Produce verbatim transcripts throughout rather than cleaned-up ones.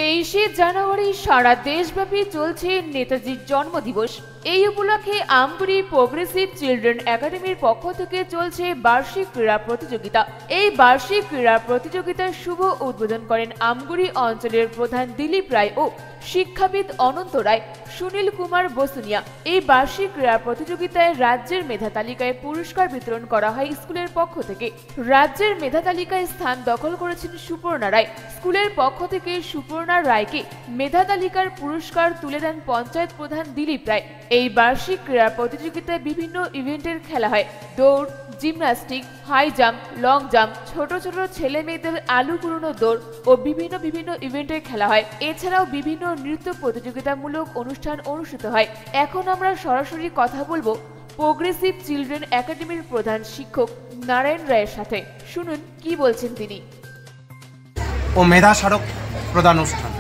তেইশে জানুয়ারি সারা দেশব্যাপী চলছে নেতাজির জন্মদিবস। এই উপলক্ষে আমগুড়ি প্রোগ্রেসিভ চিলড্রেন একাডেমির পক্ষ থেকে চলছে বার্ষিক ক্রীড়া প্রতিযোগিতা। এই বার্ষিক ক্রীড়া প্রতিযোগিতার শুভ উদ্বোধন করেন আমগুড়ি অঞ্চলের প্রধান দিলীপ রায় ও শিক্ষাবিদ অনন্ত রায়, সুনীল কুমার বসুনিয়া। এই বার্ষিক ক্রীড়া প্রতিযোগিতায় রাজ্যের মেধা তালিকায় পুরস্কার বিতরণ করা হয় স্কুলের পক্ষ থেকে। রাজ্যের মেধা তালিকায় স্থান দখল করেছেন সুপর্ণা রায়। স্কুলের পক্ষ থেকে সুপর্ণা রায়কে মেধা তালিকার পুরস্কার তুলে দেন পঞ্চায়েত প্রধান দিলীপ রায়। এই বার্ষিক ক্রীড়া প্রতিযোগিতায় বিভিন্ন ইভেন্টের খেলা হয়। দৌড়, gymnastic, high jump, long jump, ছোট ছোট ছেলে মেয়েদের আলু কুড়ানো দৌড় ও বিভিন্ন বিভিন্ন ইভেন্টের খেলা হয়। এছাড়াও বিভিন্ন নৃত্য প্রতিযোগিতামূলক অনুষ্ঠান অনুষ্ঠিত হয়। এখন আমরা সরাসরি কথা বলবো প্রোগ্রেসিভ চিলড্রেন একাডেমির প্রধান শিক্ষক নারায়ণ রায়ের সাথে। শুনুন কি বলছেন তিনি। ও মেধা স্মারক প্রদান অনুষ্ঠান।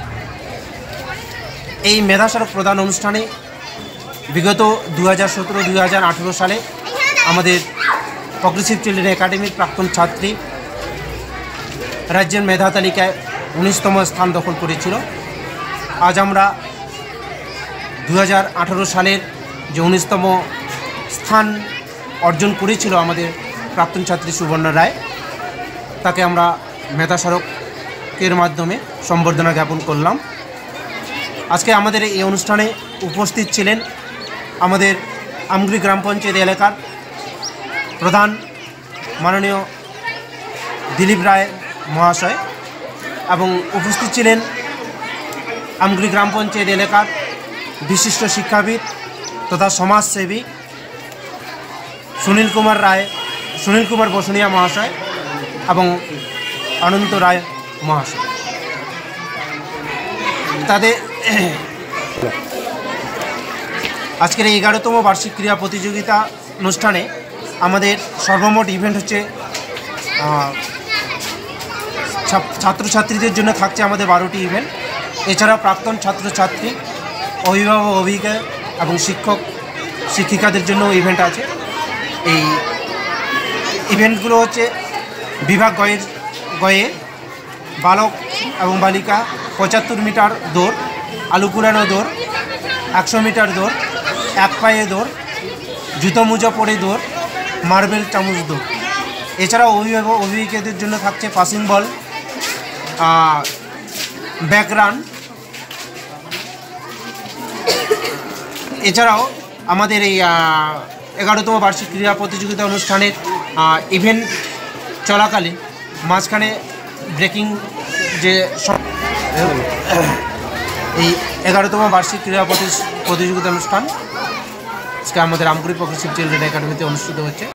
এই মেধা স্মারক প্রদান অনুষ্ঠানে বিগত দু হাজার সতেরো দুই হাজার আঠেরো সালে আমাদের প্রোগ্রেসিভ চিলড্রেন একাডেমির প্রাক্তন ছাত্রী রাজ্যের মেধা তালিকায় উনিশতম স্থান দখল করেছিল। আজ আমরা দু হাজার আঠেরো সালের যে উনিশতম স্থান অর্জন করেছিল আমাদের প্রাক্তন ছাত্রী সুবর্ণা রায়, তাকে আমরা মেধা স্মারকের মাধ্যমে সম্বর্ধনা জ্ঞাপন করলাম। আজকে আমাদের এই অনুষ্ঠানে উপস্থিত ছিলেন আমাদের আমগুড়ি গ্রাম পঞ্চায়েত এলাকার প্রধান মাননীয় দিলীপ রায় মহাশয় এবং উপস্থিত ছিলেন আমগুড়ি গ্রাম পঞ্চায়েত এলাকার বিশিষ্ট শিক্ষাবিদ তথা সমাজসেবী সুনীল কুমার রায় সুনীল কুমার বসুনিয়া মহাশয় এবং অনন্ত রায় মহাশয়। তাদের আজকের এই এগারোতম বার্ষিক ক্রীড়া প্রতিযোগিতা অনুষ্ঠানে আমাদের সর্বমোট ইভেন্ট হচ্ছে ছাত্রছাত্রীদের জন্য থাকছে আমাদের বারোটি ইভেন্ট। এছাড়া প্রাক্তন ছাত্রছাত্রী, অভিভাবক, অভিভাবিকা এবং শিক্ষক শিক্ষিকাদের জন্য ইভেন্ট আছে। এই ইভেন্টগুলো হচ্ছে বিভাগ গয়ের গয়ে বালক এবং বালিকা পঁচাত্তর মিটার দৌড়, আলু কুড়ানো দৌড়, একশো মিটার দৌড়, এক পায়ে দৌড়, জুতো মোজা পরে দৌড়, মার্বেল চামচ দৌড়। এছাড়াও অভিভাবক অভিভাবিকাদের জন্য থাকছে পাসিং বল, ব্যাক রান। এছাড়াও আমাদের এই এগারোতম বার্ষিক ক্রীড়া প্রতিযোগিতা অনুষ্ঠানের ইভেন্ট চলাকালীন মাঝখানে ব্রেকিং যে এই এগারোতম বার্ষিক ক্রীড়া প্রতিযোগিতা অনুষ্ঠান আজকে আমাদের আমগুড়ি প্রোগ্রেসিভ চিলড্রেন একাডেমিতে অনুষ্ঠিত হচ্ছে।